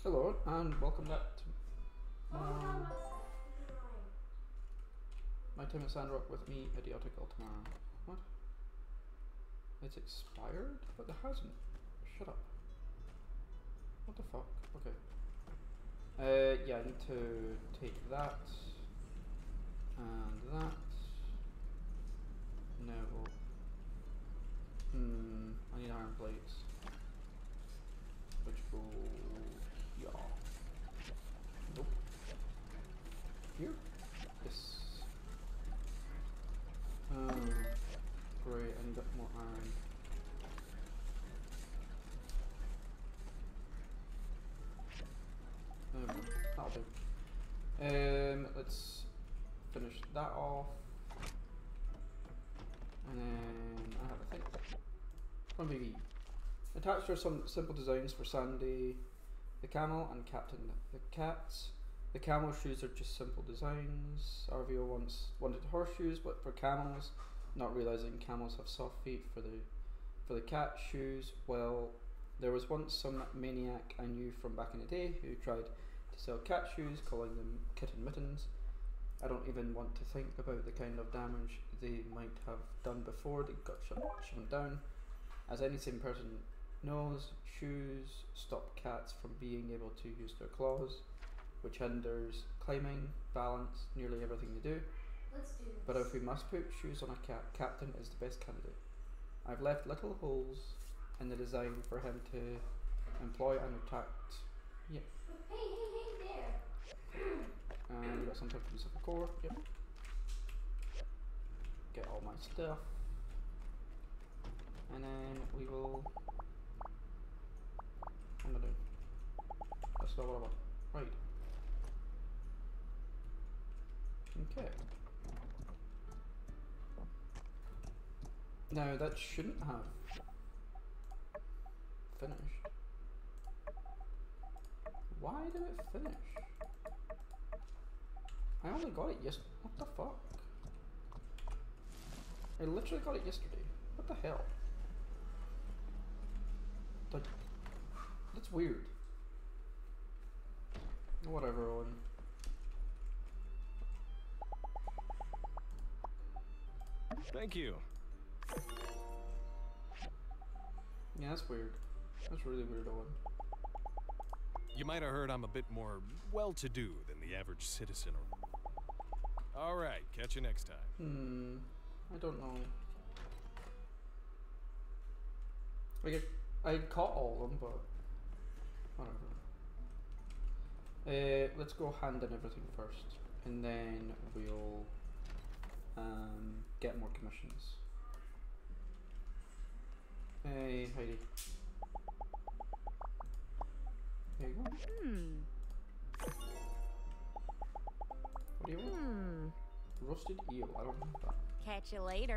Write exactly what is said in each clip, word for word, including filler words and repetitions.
Hello and welcome back to um, my time at Sandrock with me, Idiotic Ultimar. What? It's expired? But it hasn't. Shut up. What the fuck? Okay. Uh, yeah, I need to take that and that. No. Hmm. I need iron plates. Which go. Yeah. Nope. Here? Yes. Um. Great, I need more iron. Um, that'll do. Um, let's finish that off. And then I have a thing. From B V. Attached are some simple designs for Sandy, the camel, and Captain the cats. The camel shoes are just simple designs. R V O once wanted horseshoes, but for camels, not realizing camels have soft feet. For the for the cat shoes, well, there was once some maniac I knew from back in the day who tried to sell cat shoes, calling them kitten mittens. I don't even want to think about the kind of damage they might have done before they got shut, shut down. As any sane person knows, shoes stop cats from being able to use their claws, which hinders climbing, balance, nearly everything they do. Let's do this. But if we must put shoes on a cat, Captain is the best candidate. I've left little holes in the design for him to employ and attacked. Yeah. Hey, hey, hey there! And we got some type of Pacific core. Yep. Get all my stuff. And then we will. What am I doing? That's not what I want. Right. Okay. Now that shouldn't have finished. Why did it finish? I only got it yes. What the fuck? I literally got it yesterday. What the hell? Like, that's weird. Whatever, Owen. Thank you. Yeah, that's weird. That's really weird, Owen. You might have heard I'm a bit more well-to-do than the average citizen. All right, catch you next time. Hmm, I don't know. Like, I, I caught all of them, but whatever. Uh, let's go hand in everything first, and then we'll um, get more commissions. Hey, Heidi. There you go. Hmm. What do you want? Hmm. Roasted eel. I don't want that. Catch you later.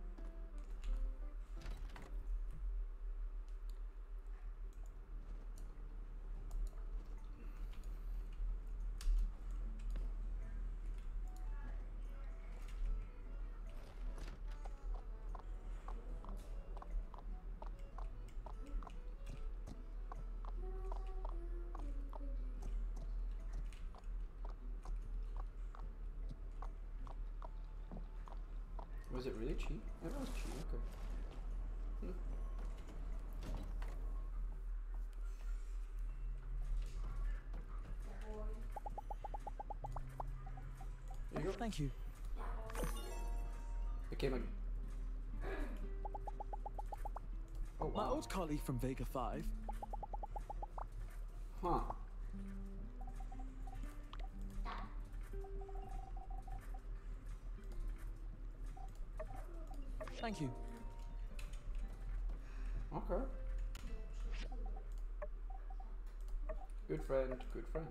Was it really cheap? It was cheap, okay. Hmm. There you go. Thank you. It came in. Oh My wow. old colleague from Vega five. Huh. Thank you. Okay. Good friend, good friend.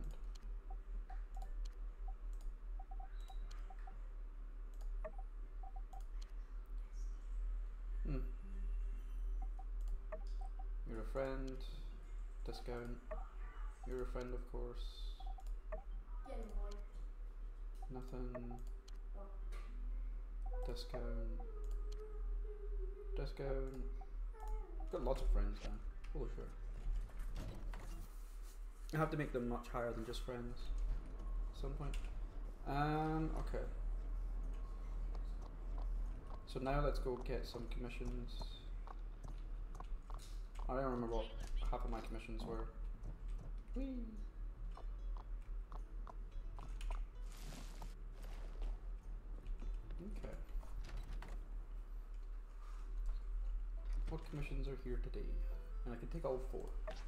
Hmm. You're a friend. Discount. You're a friend, of course. Nothing. Discount. Discount. Got lots of friends now. Holy shit. I have to make them much higher than just friends at some point. Um, okay. So now let's go get some commissions. I don't remember what half of my commissions were. Whee! Okay. What commissions are here today? And I can take all four.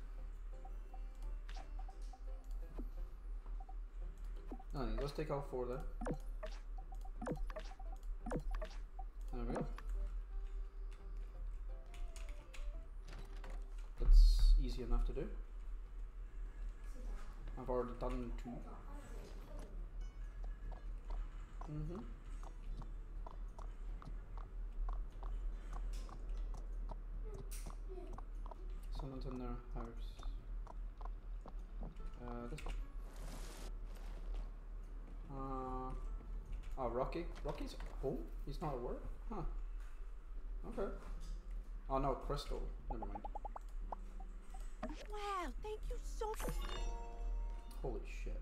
No, let's take all four then. There we go. That's easy enough to do. I've already done two. Mm-hmm. Someone's in their house. Uh, this one. Uh, oh, Rocky. Rocky's at home? He's not at work? Huh. Okay. Oh no, Crystal. Never mind. Wow, thank you so much. Holy shit.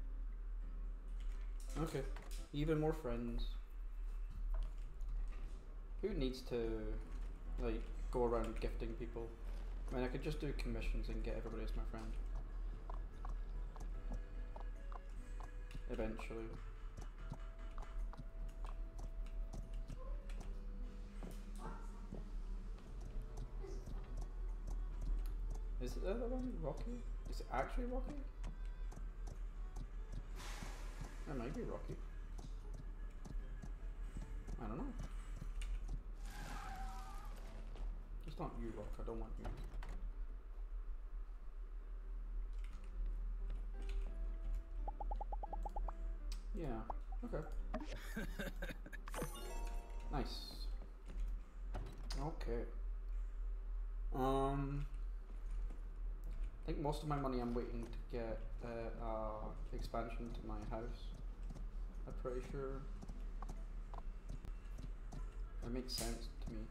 Okay. Even more friends. Who needs to, like, go around gifting people? I mean, I could just do commissions and get everybody as my friend. Eventually. Is it the other one Rocky? Is it actually Rocky? It might be Rocky. I don't know. It's not you, Rock. I don't want you. Yeah, okay. Nice. Okay. Um, I think most of my money I'm waiting to get uh, uh, expansion to my house. I'm pretty sure. It makes sense to me.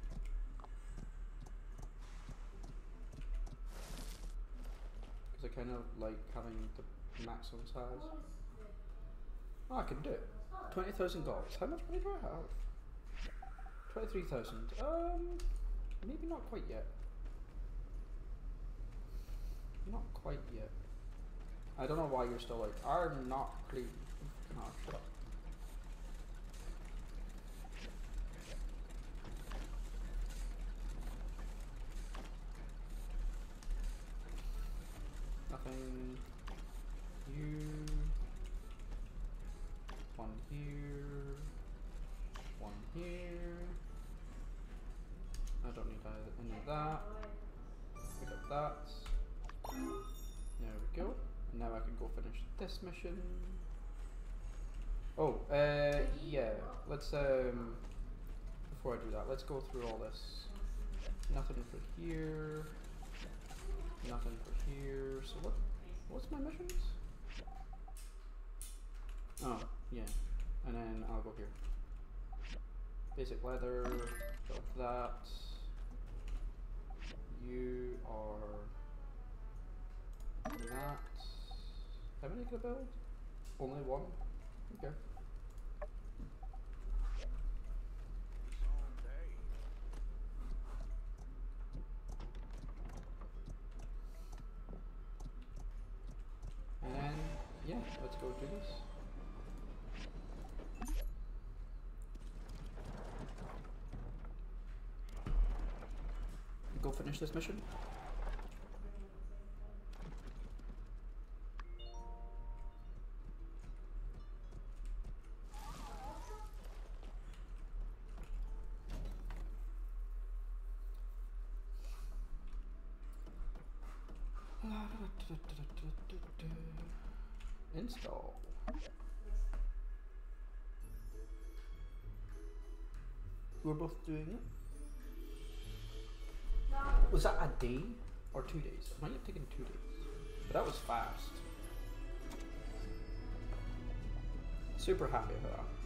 Because I kind of like having the maximum size. Oh, I can do it. twenty thousand dollars. How much money do I have? twenty-three thousand. Um, maybe not quite yet. Not quite yet. I don't know why you're still like, I'm not clean. Nah, shut up. Nothing. You. One here. One here. I don't need any of that. Pick up that. There we go. And now I can go finish this mission. Oh, uh, yeah. Let's, um, before I do that, let's go through all this. Nothing for here. Nothing for here. So what, what's my missions? Oh, yeah. And then I'll go here. Basic leather, got that. You are that. How many can I build? Only one? Okay. And then, yeah, let's go do this. Go finish this mission. Install. We're both doing it. Was that a day or two days? It might have taken two days, but that was fast. Super happy about that.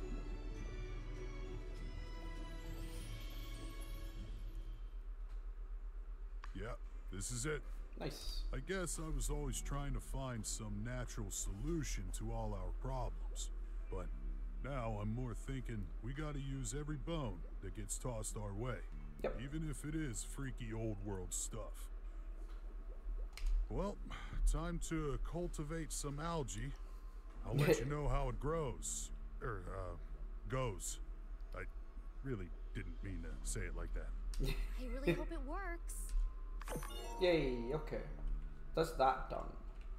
Yeah, this is it. Nice. I guess I was always trying to find some natural solution to all our problems. But now I'm more thinking we gotta use every bone that gets tossed our way. Yep. Even if it is freaky old world stuff. Well, time to cultivate some algae. I'll let you know how it grows. Er, uh, goes. I really didn't mean to say it like that. I really hope it works. Yay, okay. That's that done.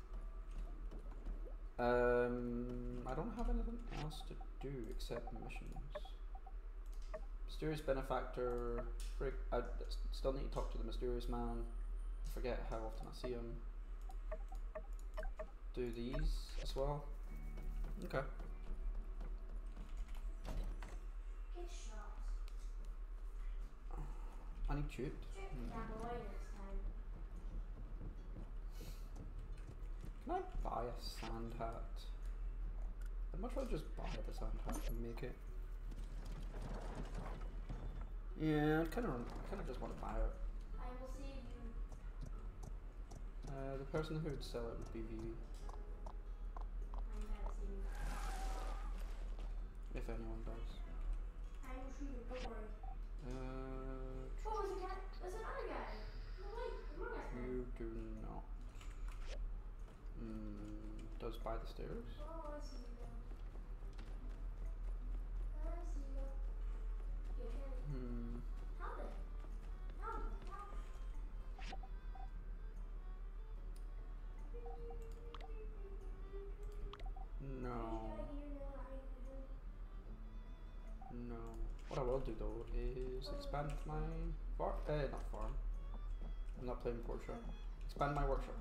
Um, I don't have anything else to do except missions. Mysterious benefactor. Frick, I still need to talk to the mysterious man. I forget how often I see him. Do these as well. Okay. Get shot. I need shoot. Check Hmm. that boy next time. Can I buy a sand hat? I'd much rather just buy the sand hat and make it. Yeah, I kind of, kind of just want to buy it. I will save you. Uh, the person who would sell it would be V, I'm gonna save you. if anyone does. I will shoot you, don't worry. Uh, Oh, there's a guy. There's another guy. No, wait. There's one guy. you do not. Mm, does buy the stairs? Oh, I see you. I see you. You can. Hmm. How did? How did? How No. No. What I will do though is expand my farm. Uh, not farm. I'm not playing Portia. Expand my workshop.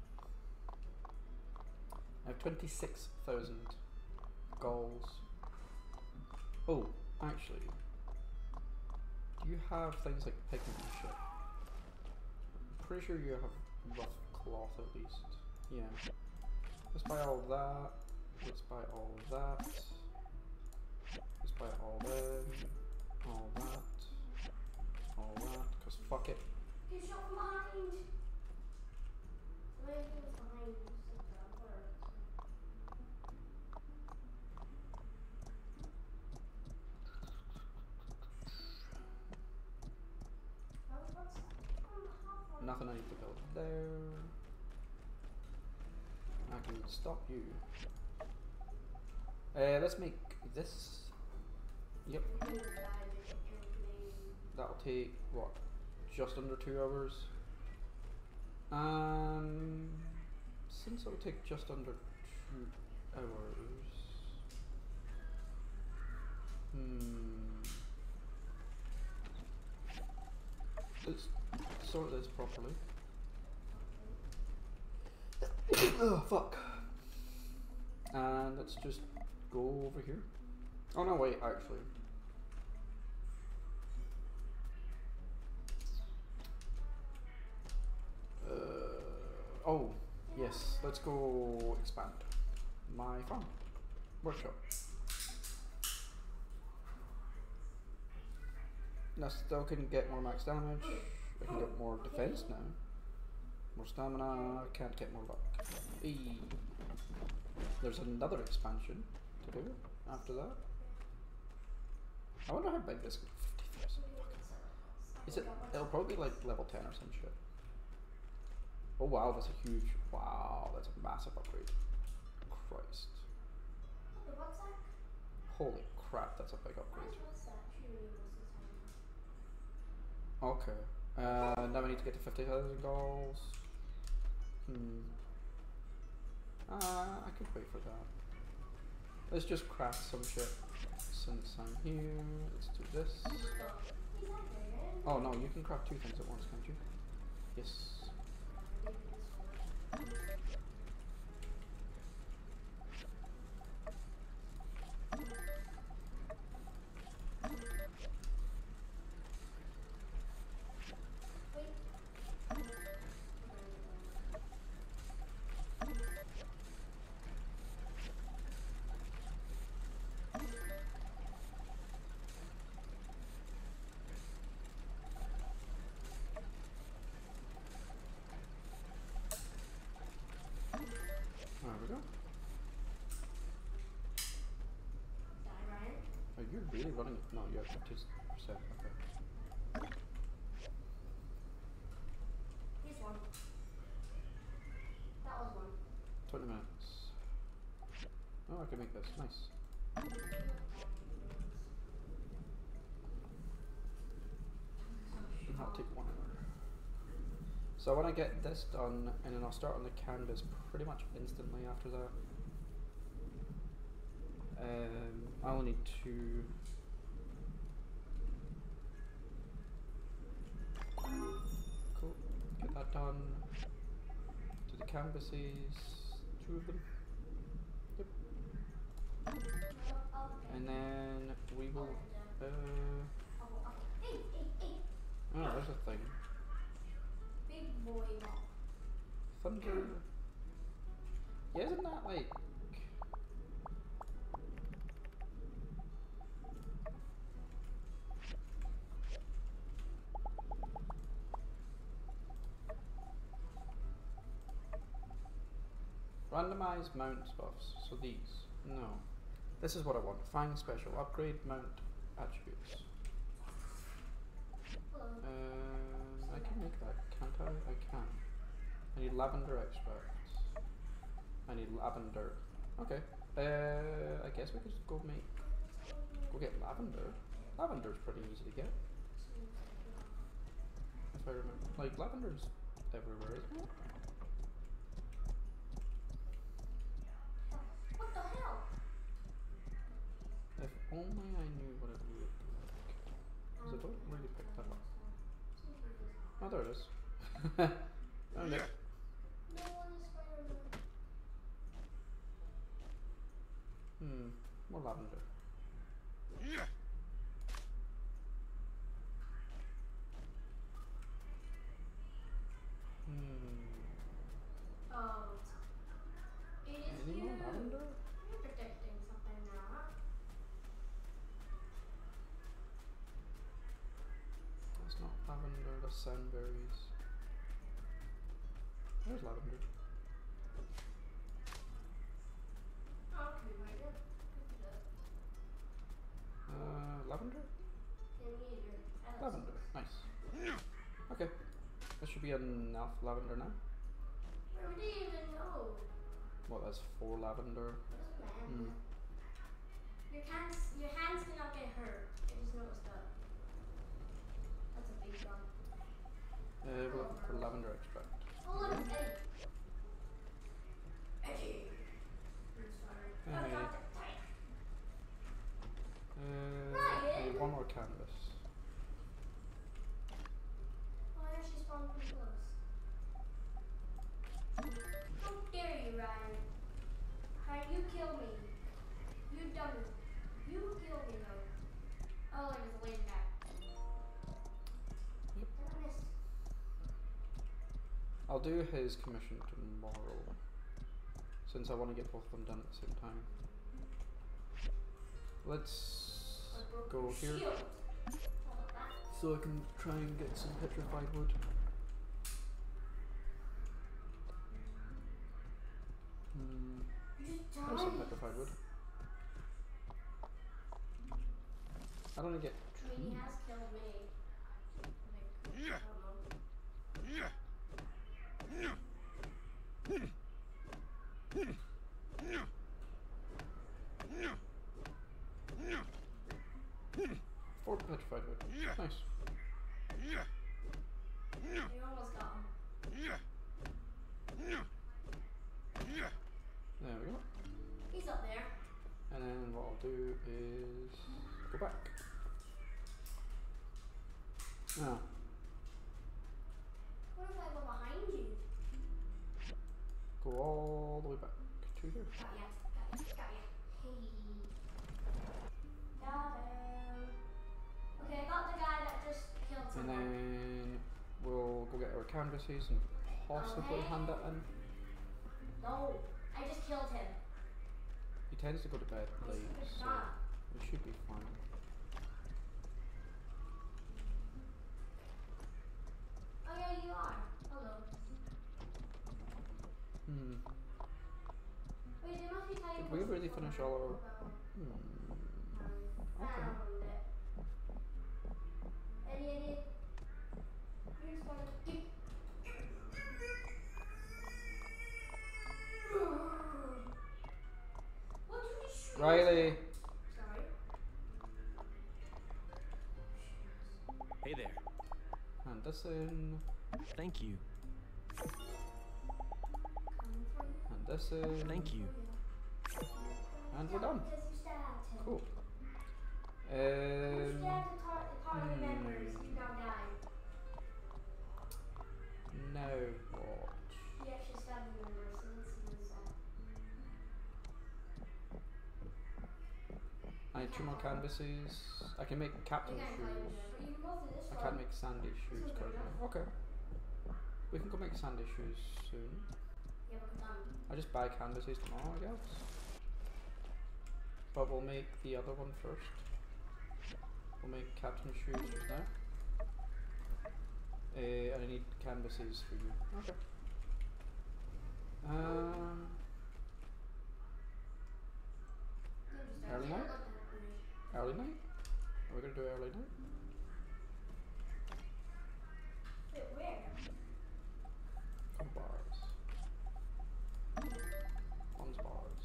I have twenty-six thousand goals. Oh, actually, do you have things like pigment and shit? I'm pretty sure you have rough cloth at least. Yeah. Let's buy all that. Let's buy all that. Let's buy all them. All that. All that. Cause fuck it. Get shot from behind. Wait, he was behind you. So that worked. That was what's oh, how Nothing I need to build there. I can stop you. Uh, let's make this. Yep. That'll take what? Just under two hours. Um, since it'll take just under two hours. Hmm. Let's sort this properly. Oh fuck. And let's just go over here. Oh no, wait, actually. Uh, oh, yes, let's go expand my farm. Workshop. I still can get more max damage. I can get more defense now. More stamina. Can't get more luck. Eee. There's another expansion to do after that. I wonder how big this is. fifty thousand. Is it? It'll probably be like level ten or some shit. Oh wow, that's a huge. Wow, that's a massive upgrade. Christ. the rucksack? Holy crap, that's a big upgrade. What's that? Shooting most of the time. Okay. Uh, now we need to get to fifty thousand goals. Hmm. Uh, I could wait for that. Let's just craft some shit. Since I'm here, let's do this. He's out there, man. Oh no, you can craft two things at once, can't you? Yes. There we go. Die, Ryan. Are you really running it? No, you're at fifty percent. Okay. Here's one. That was one. twenty minutes. Oh, I can make this. Nice. That'll take one hour. So I want to get this done, and then I'll start on the canvas pretty much instantly after that. Um, I only need two. Cool. Get that done. Do the canvases. Two of them. Yep. And then we will. Uh, Hey, hey, hey. oh, there's a thing. Big boy ball. Thunder. Yeah, isn't that like? Randomize mount buffs. So these. No. This is what I want. Find special. Upgrade mount attributes. Hello. Um, I can make that, can't I? I can. I need lavender extract. I need lavender. Okay. Uh, I guess we could just go make. Go get lavender. Lavender's pretty easy to get. If I remember. Like, lavender's everywhere, isn't it? What the hell? If only I knew what it looked like. Because I don't really pick that up. Oh, there it is. Found it. No one is Spider-Man. Hmm. More lavender. Hmm. Oh. It is Any you. more lavender? You're predicting something now, huh? That's not lavender, that's sandberries. There's lavender. Oh, okay, right there. Good for that. Uh, lavender? Can you eat your ass? Lavender. Nice. Okay. That should be enough lavender now. Where would you even know? What, that's four lavender? It doesn't matter. Hmm. Your hands, your hands cannot get hurt. I just noticed that. That's a big one. Uh, we're looking for lavender extract. Oh look, it's Eddie. Eddie. I'm sorry. Oh, Hey. God, that's tight. Uh, I need one more canvas. Why are she spawning pretty close? How dare you, Ryan? Ryan, you kill me. You done it. You kill me, though. Oh, there's a laser guy. Yep. Damn, I missed. I'll do his commission tomorrow, since I want to get both of them done at the same time. Let's I broke go your here, shield. How about that? so I can try and get some petrified wood. Hmm, You there's some died. petrified wood. I don't get I mean, he trees. has killed me. Like, I don't know. Four petrified wood. Nice. You almost got him. There we go. He's up there. And then what I'll do is go back. Now, What if I go behind you? go all the way back to here. Got ya. Got ya. Got ya. Hey. Got him. Okay, I got the guy that just killed And someone. then we'll go get our canvases and possibly Okay. hand that in. No, I just killed him. He tends to go to bed late, It's so not. it should be fine. Oh yeah, you are. Hello. Hmm. we really finish all our... Hmm. Okay. Found it. Eddie, Eddie. You're just gonna keep. What did you shoot? Riley! Sorry. Hey there. Hand this in. Thank you. Coming for you. Hand this in. Thank you. And we're done. Because you stabbed him. Cool. You Um, stabbed the tar- the party hmm. members. You now die. now what? You actually stabbed the members, so let's see what's that. I need two more canvases. I can make captain You can't climb shoes. it, but you can go through this I one. can't make sandy shoes is good currently. Okay. We can go make sandy shoes soon. Yeah, but done. I'll just buy canvases tomorrow, I guess. But we'll make the other one first. We'll make captain shoes just now. Uh, and I need canvases for you. Okay. Um, You can just Early start night? looking. early night? Are we gonna do early night? Wait, where? Come bars. One's bars.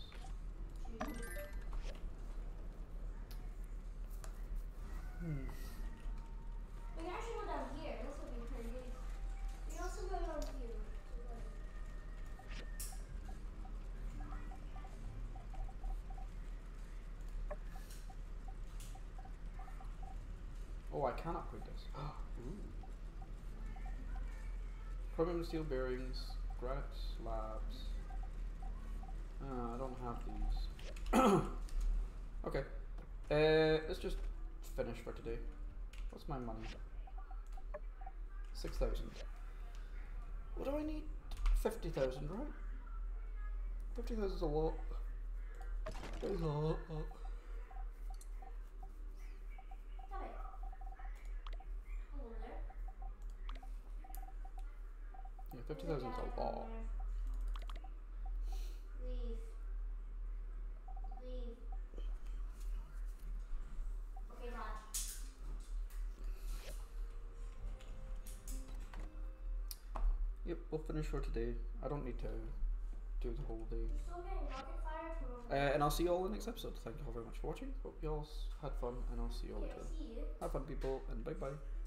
Hmm. We can actually go down here. This would be pretty good. We can also go down here. Oh, I can upgrade this. Ooh. Chromium steel bearings, granite slabs. Uh, I don't have these. Okay. Uh, let's just finish for today. What's my money? Six thousand. What do I need? Fifty thousand, right? Fifty thousand is a lot. It's a lot. Stop it. Hold on there. Yeah, fifty thousand is a lot. Leave. Leave. Okay, dodge. Yep, we'll finish for today. I don't need to do the whole day. You're still getting rocket fire from Uh, and I'll see you all in the next episode. Thank you all very much for watching. Hope you all s- had fun, and I'll see you all Yeah, later. see you. Have fun, people, and bye bye.